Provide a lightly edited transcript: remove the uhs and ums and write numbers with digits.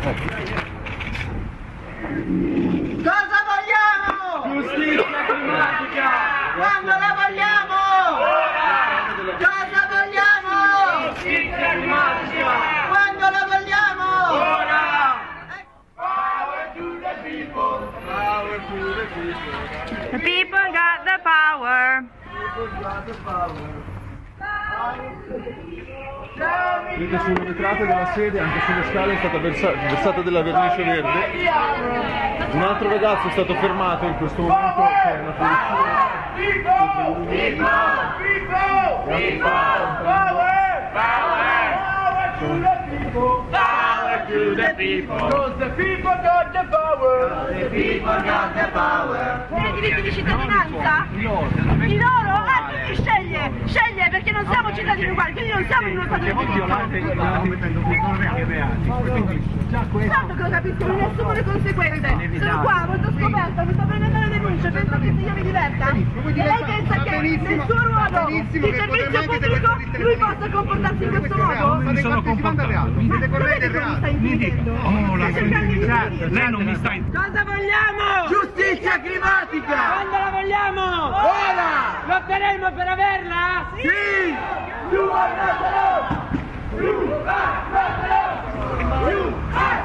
Cosa vogliamo? Giustizia climatica! Quando la vogliamo? Ora! Cosa vogliamo? Giustizia climatica! Quando la vogliamo? Ora! Power to the people! Power to the people! The people got the power. People got the power! Vedete sulle vetrate della sede, anche sulle scale, è stata versata della vernice verde. Un altro ragazzo è stato fermato in questo momento, c'è una Power to the people! Because the people got the power! The people got the power! I diritti di cittadinanza? Di loro? Ah, quindi sceglie perché non siamo cittadini uguali, quindi non siamo in uno stato di diritto. Certo che lo capisco, non ne assumo le conseguenze. Sono qua, molto scoperta, mi sto prendendo le denunce, penso che io mi diverta. E lei pensa che nel suo ruolo di servizio pubblico lui possa comportarsi in questo modo? Non sono comportato. Siete corretti reati? Oh, la sensibilità. Lei non mi sta in... Cosa vogliamo? Giustizia climatica! Quando la vogliamo? Ora! Lotteremo per averla? Sì! You are not alone! You are not alone! You are